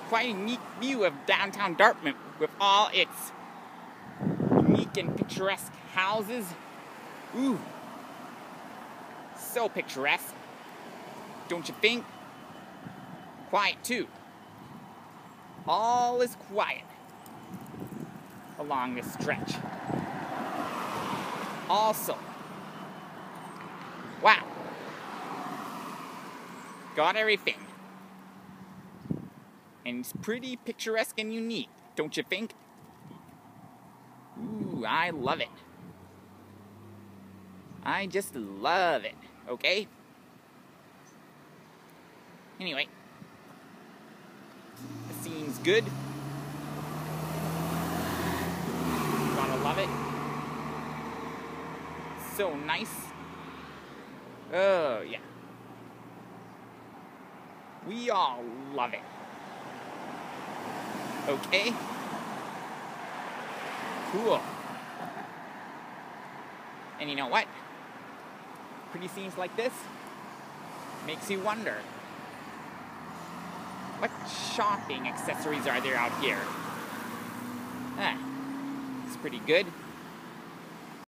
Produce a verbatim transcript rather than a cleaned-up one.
quite a unique view of downtown Dartmouth with all its unique and picturesque houses. Ooh, so picturesque, don't you think? Quiet too. All is quiet along this stretch. Also, wow, got everything. And it's pretty picturesque and unique, don't you think? Ooh, I love it. I just love it, okay? Anyway, the scene's good. Gotta love it. So nice. Oh, yeah. We all love it. Okay? Cool. And you know what? Pretty scenes like this makes you wonder, what shopping accessories are there out here? Ah, it's pretty good.